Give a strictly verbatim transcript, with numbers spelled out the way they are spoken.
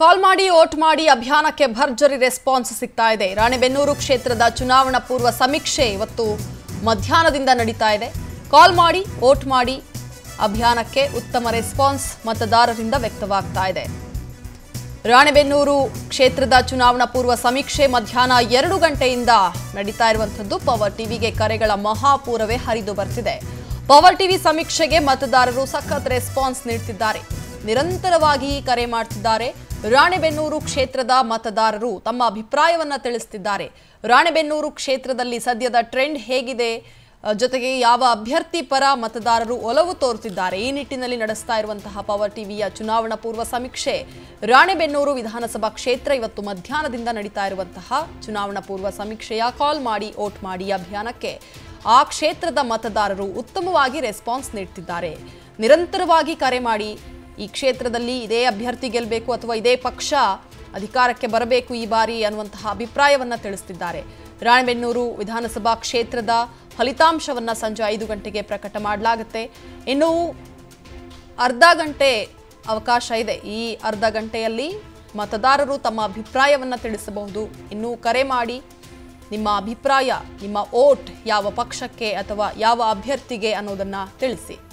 ಕಾಲ್ ಮಾಡಿ ವೋಟ್ ಮಾಡಿ ಅಭಿಯಾನಕ್ಕೆ ಭರ್ಜರಿ ರೆಸ್ಪಾನ್ಸ್ ಸಿಗ್ತಾ ಇದೆ। ರಾಣೆಬೆನ್ನೂರು ಕ್ಷೇತ್ರದ ಚುನಾವಣಾ ಪೂರ್ವ ಸಮೀಕ್ಷೆ ಇವತ್ತು ಮಧ್ಯಾಹ್ನದಿಂದ ನಡೀತಾ ಇದೆ। ಕಾಲ್ ಮಾಡಿ ವೋಟ್ ಮಾಡಿ ಅಭಿಯಾನಕ್ಕೆ ಉತ್ತಮ ರೆಸ್ಪಾನ್ಸ್ ಮತದಾರರಿಂದ ವ್ಯಕ್ತವಾಗ್ತಾ ಇದೆ। ರಾಣೆಬೆನ್ನೂರು ಕ್ಷೇತ್ರದ ಚುನಾವಣಾ ಪೂರ್ವ ಸಮೀಕ್ಷೆ ಮಧ್ಯಾಹ್ನ ಎರಡು ಗಂಟೆಯಿಂದ ನಡೀತಾ ಇರುವಂತದ್ದು। ಪವರ್ ಟಿವಿಗೆ ಕರೆಗಳ ಮಹಾಪೂರವೇ ಹರಿದು ಬರ್ತಿದೆ। ಪವರ್ ಟಿವಿ ಸಮೀಕ್ಷೆಗೆ ಮತದಾರರು ಸಖತ್ ರೆಸ್ಪಾನ್ಸ್ ನೀಡುತ್ತಿದ್ದಾರೆ, ನಿರಂತರವಾಗಿ ಕರೆ ಮಾಡ್ತಿದ್ದಾರೆ। ರಾಣೆಬೆನ್ನೂರು ಕ್ಷೇತ್ರದ ಮತದಾರರು ತಮ್ಮ ಅಭಿಪ್ರಾಯವನ್ನ ತಿಳಿಸುತ್ತಿದ್ದಾರೆ। ರಾಣೆಬೆನ್ನೂರು ಕ್ಷೇತ್ರದಲ್ಲಿ ಸದ್ಯದ ಟ್ರೆಂಡ್ ಹೇಗಿದೆ, ಜೊತೆಗೆ ಯಾವ ಅಭ್ಯರ್ಥಿ ಪರ ಮತದಾರರು ಒಲವು ತೋರುತ್ತಿದ್ದಾರೆ, ಈ ನಿಟ್ಟಿನಲ್ಲಿ ನಡೆಸ್ತಾ ಇರುವಂತಹ ಪವರ್ ಟಿವಿಯ ಚುನಾವಣಾ ಪೂರ್ವ ಸಮೀಕ್ಷೆ ರಾಣೆಬೆನ್ನೂರು ವಿಧಾನಸಭಾ ಕ್ಷೇತ್ರ ಇವತ್ತು ಮಧ್ಯಾಹ್ನದಿಂದ ನಡೀತಾ ಇರುವಂತಹ ಚುನಾವಣಾ ಪೂರ್ವ ಸಮೀಕ್ಷೆಯ ಕಾಲ್ ಮಾಡಿ ವೋಟ್ ಮಾಡಿ ಅಭಿಯಾನಕ್ಕೆ ಆ ಕ್ಷೇತ್ರದ ಮತದಾರರು ಉತ್ತಮವಾಗಿ ರೆಸ್ಪಾನ್ಸ್ ನೀಡುತ್ತಿದ್ದಾರೆ। ನಿರಂತರವಾಗಿ ಕರೆ ಮಾಡಿ ಈ ಕ್ಷೇತ್ರದಲ್ಲಿ ಇದೇ ಅಭ್ಯರ್ಥಿ ಗೆಲ್ಲಬೇಕು ಅಥವಾ ಇದೇ ಪಕ್ಷ ಅಧಿಕಾರಕ್ಕೆ ಬರಬೇಕು ಈ ಬಾರಿ ಅನ್ನುವಂತಹ ಅಭಿಪ್ರಾಯವನ್ನ ತಿಳಿಸುತ್ತಿದ್ದಾರೆ। ರಾಣೆಬೆನ್ನೂರು ವಿಧಾನಸಭಾ ಕ್ಷೇತ್ರದ ಫಲಿತಾಂಶವನ್ನ ಸಂಜೆ ಐದು ಗಂಟೆಗೆ ಪ್ರಕಟ ಮಾಡಲಾಗುತ್ತೆ। ಇನ್ನು ಅರ್ಧ ಗಂಟೆ ಅವಕಾಶ ಇದೆ, ಈ ಅರ್ಧ ಗಂಟೆಯಲ್ಲಿ ಮತದಾರರು ತಮ್ಮ ಅಭಿಪ್ರಾಯವನ್ನ ತಿಳಿಸಬಹುದು। ಇನ್ನು ಕರೆ ಮಾಡಿ ನಿಮ್ಮ ಅಭಿಪ್ರಾಯ, ನಿಮ್ಮ ವೋಟ್ ಯಾವ ಪಕ್ಷಕ್ಕೆ ಅಥವಾ ಯಾವ ಅಭ್ಯರ್ಥಿಗೆ ಅನ್ನೋದನ್ನ ತಿಳಿಸಿ।